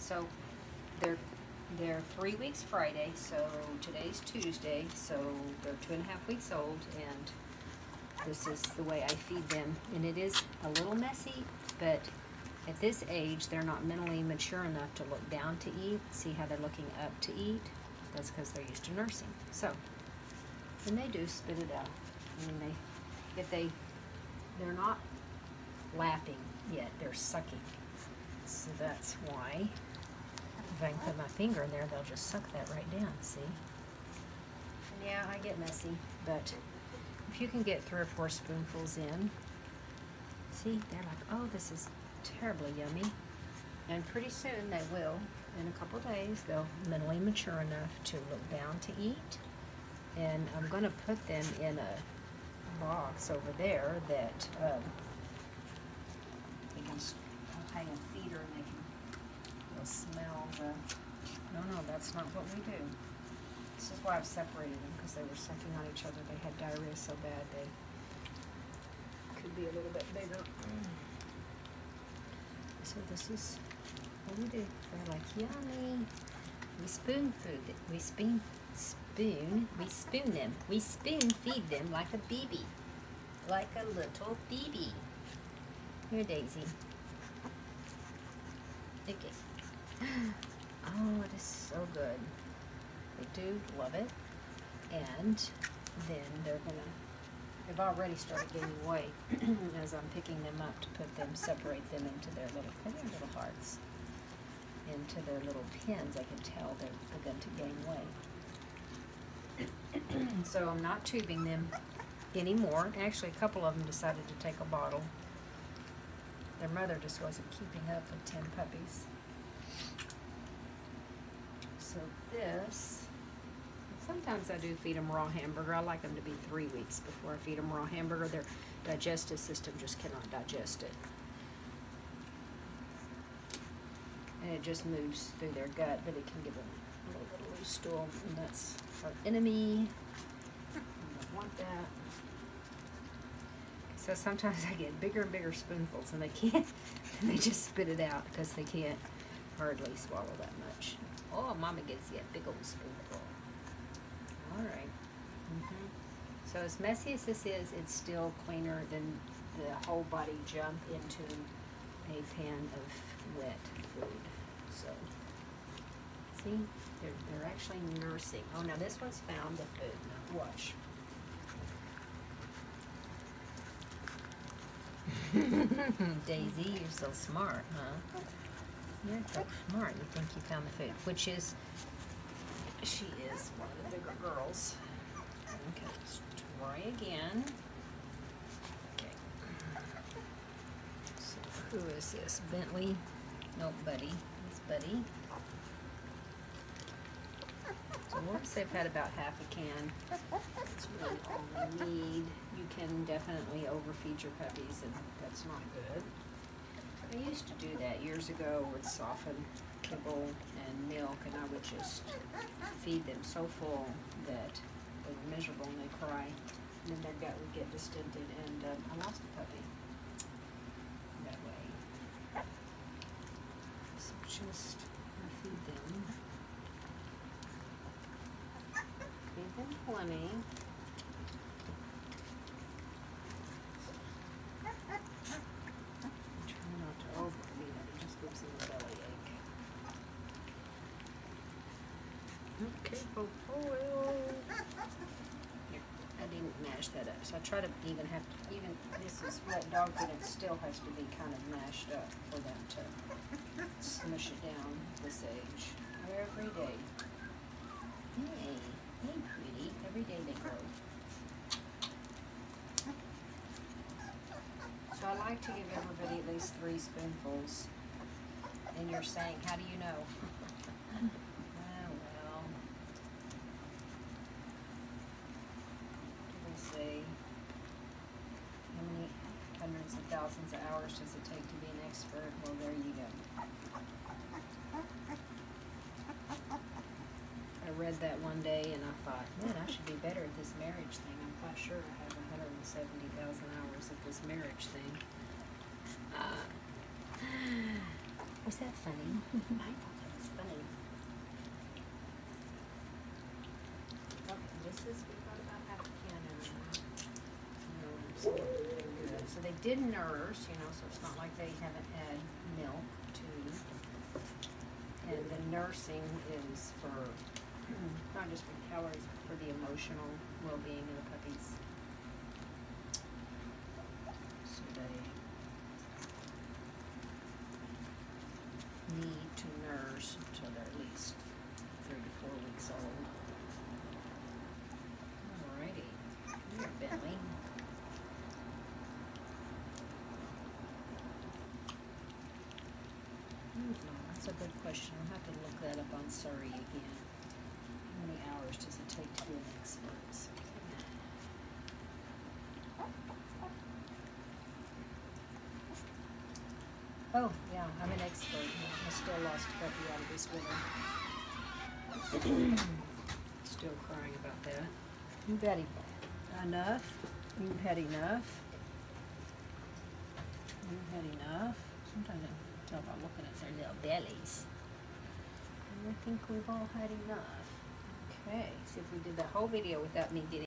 So they're 3 weeks Friday, so today's Tuesday, so they're 2.5 weeks old, and this is the way I feed them. And it is a little messy, but at this age, they're not mentally mature enough to look down to eat. See how they're looking up to eat? That's because they're used to nursing. So, and they do spit it out. I mean, they're not lapping yet, they're sucking. So that's why, if I can put my finger in there, they'll just suck that right down, see? And yeah, I get messy, but if you can get 3 or 4 spoonfuls in, see, they're like, oh, this is terribly yummy. And pretty soon they will, in a couple days, they'll mentally mature enough to look down to eat. And I'm going to put them in a box over there that they can hang a feeder and they'll smell the, no, that's not what we do. This is why I've separated them, because they were sucking on each other. They had diarrhea so bad they could be a little bit bigger. So this is what we do. They're like, yummy. We spoon food. We spoon them. We spoon feed them like a baby. Like a little baby. Here, Daisy. Okay. Oh, it is so good. They do love it. And then they've already started gaining weight as I'm picking them up to separate them into their little hearts, into their little pins. I can tell they're begun to gain weight. So I'm not tubing them anymore. Actually, a couple of them decided to take a bottle. Their mother just wasn't keeping up with 10 puppies. So this, sometimes I do feed them raw hamburger. I like them to be 3 weeks before I feed them raw hamburger. Their digestive system just cannot digest it. And it just moves through their gut, but it can give them a little bit of loose stool, and that's our enemy. I don't want that. So sometimes I get bigger and bigger spoonfuls, and they can't, and they just spit it out because they can't hardly swallow that much. Oh, Mama gets you a big old spoonful. All right. So as messy as this is, it's still cleaner than the whole body jump into a pan of wet food. So, see, they're actually nursing. Oh, now this one's found the food. Now watch. Daisy, you're so smart, huh? You're so smart. You think you found the food, which is, she is one of the bigger girls. Okay, let's try again. Okay. So who is this? Bentley? No, Buddy. It's Buddy. So once they've had about half a can, that's really all they need. You can definitely overfeed your puppies, and that's not good. I used to do that years ago with softened kibble and milk, and I would just feed them so full that they were miserable and they'd cry, and then their gut would get distended, and I lost a puppy that way. So just feed them. Feed them plenty. Try not to overfeed them, it just gives them a bellyache. Okay, here, I didn't mash that up, so I try to even this is wet dog food, it still has to be kind of mashed up for them to smush it down this age. Every day. Hey, pretty. Every day they grow. So I like to give everybody at least 3 spoonfuls. And you're saying, how do you know? Well, what do they say? How many hundreds of thousands of hours does it take to be an expert? Well, there you go. I read that one day and I thought, man, I should be better at this marriage thing. I'm quite sure I have 170,000 hours of this marriage thing. Was that funny? I thought that It's funny. Okay, this is, we got about half a can in there. So they're good. So they did nurse, you know, so it's not like they haven't had milk too. And the nursing is for, not just for calories, but for the emotional well-being of the puppies. So they need to nurse until they're at least 3 to 4 weeks old. Alrighty, come here, Bentley. That's a good question. I'll have to look that up on Surrey again. How many hours does it take to be an expert? Oh, yeah, I'm an expert. I still lost a puppy out of this winter. Still crying about that. You've had enough. You've had enough. You've had enough. Sometimes I can tell by looking at their little bellies. And I think we've all had enough. Okay, see if we did the whole video without me getting